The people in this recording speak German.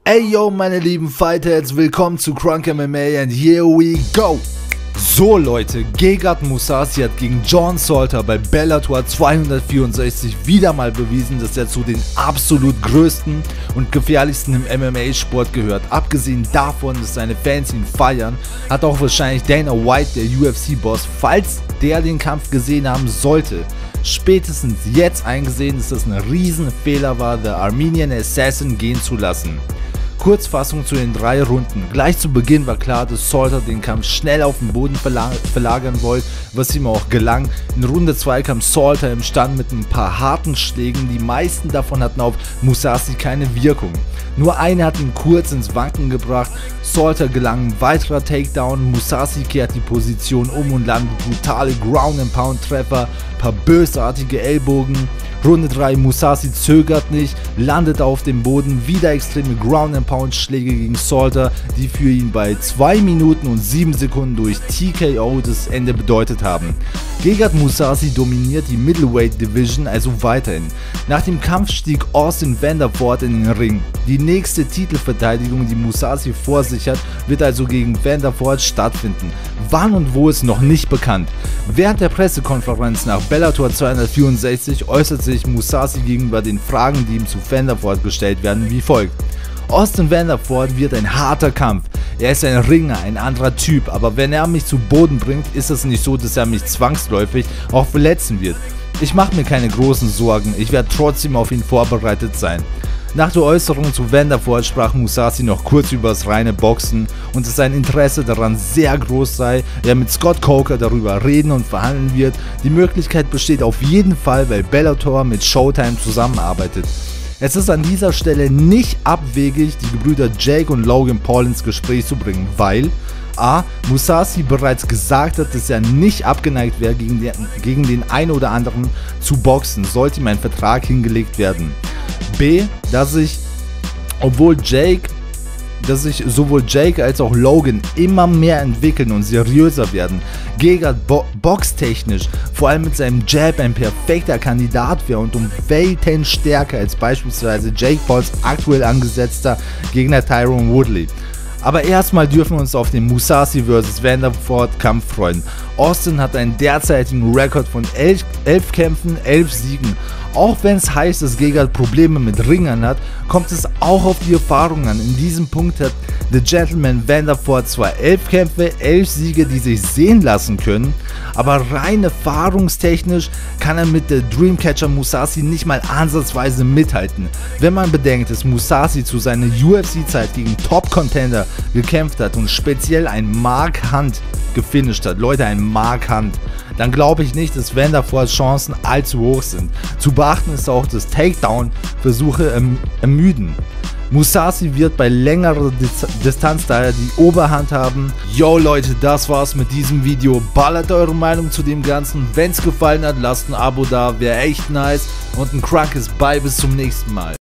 Ey yo meine lieben Fighterheads, willkommen zu Crunk MMA and here we go! So Leute, Gegard Mousasi hat gegen John Salter bei Bellator 264 wieder mal bewiesen, dass er zu den absolut größten und gefährlichsten im MMA-Sport gehört. Abgesehen davon, dass seine Fans ihn feiern, hat auch wahrscheinlich Dana White, der UFC-Boss, falls der den Kampf gesehen haben sollte, spätestens jetzt eingesehen, dass das ein Riesenfehler war, The Armenian Assassin gehen zu lassen. Kurzfassung zu den 3 Runden. Gleich zu Beginn war klar, dass Salter den Kampf schnell auf den Boden verlagern wollte, was ihm auch gelang. In Runde 2 kam Salter im Stand mit ein paar harten Schlägen, die meisten davon hatten auf Mousasi keine Wirkung. Nur eine hat ihn kurz ins Wanken gebracht, Salter gelang ein weiterer Takedown, Mousasi kehrt die Position um und landet brutale Ground-and-Pound-Treffer, paar bösartige Ellbogen. Runde 3, Mousasi zögert nicht, landet auf dem Boden, wieder extreme Ground-and-Pound-Schläge gegen Salter, die für ihn bei 2 Minuten und 7 Sekunden durch TKO das Ende bedeutet haben. Gegard Mousasi dominiert die Middleweight Division also weiterhin. Nach dem Kampf stieg Austin Vanderford in den Ring. Die nächste Titelverteidigung, die Mousasi vor sich hat, wird also gegen Vanderford stattfinden. Wann und wo ist noch nicht bekannt. Während der Pressekonferenz nach Bellator 264 äußert sich Mousasi gegenüber den Fragen, die ihm zu Vanderford gestellt werden, wie folgt. Austin Vanderford wird ein harter Kampf. Er ist ein Ringer, ein anderer Typ, aber wenn er mich zu Boden bringt, ist es nicht so, dass er mich zwangsläufig auch verletzen wird. Ich mache mir keine großen Sorgen, ich werde trotzdem auf ihn vorbereitet sein. Nach der Äußerung zu Vanderford sprach Mousasi noch kurz über das reine Boxen und dass sein Interesse daran sehr groß sei, er mit Scott Coker darüber reden und verhandeln wird. Die Möglichkeit besteht auf jeden Fall, weil Bellator mit Showtime zusammenarbeitet. Es ist an dieser Stelle nicht abwegig, die Gebrüder Jake und Logan Paul ins Gespräch zu bringen, weil a. Mousasi bereits gesagt hat, dass er nicht abgeneigt wäre, gegen den einen oder anderen zu boxen, sollte ihm ein Vertrag hingelegt werden. B. Dass sich sowohl Jake als auch Logan immer mehr entwickeln und seriöser werden. Gegard boxtechnisch, vor allem mit seinem Jab, ein perfekter Kandidat wäre und um Welten stärker als beispielsweise Jake Pauls aktuell angesetzter Gegner Tyron Woodley. Aber erstmal dürfen wir uns auf den Mousasi vs. Vanderford Kampf freuen. Austin hat einen derzeitigen Rekord von 11 Kämpfen, 11 Siegen. Auch wenn es heißt, dass Gegard Probleme mit Ringern hat, kommt es auch auf die Erfahrung an. In diesem Punkt hat The Gentleman Vanderford zwar 11 Kämpfe, 11 Siege, die sich sehen lassen können, aber rein erfahrungstechnisch kann er mit der Dreamcatcher Mousasi nicht mal ansatzweise mithalten. Wenn man bedenkt, dass Mousasi zu seiner UFC-Zeit gegen Top-Contender gekämpft hat und speziell ein Mark Hunt gefinisht hat, Leute, ein Mark Hunt, dann glaube ich nicht, dass Vanderfords Chancen allzu hoch sind. Zu beachten ist auch, dass Takedown-Versuche ermüden. Mousasi wird bei längerer Distanz daher die Oberhand haben. Yo Leute, das war's mit diesem Video. Ballert eure Meinung zu dem Ganzen. Wenn es gefallen hat, lasst ein Abo da, wäre echt nice. Und ein Crunk ist bei, bis zum nächsten Mal.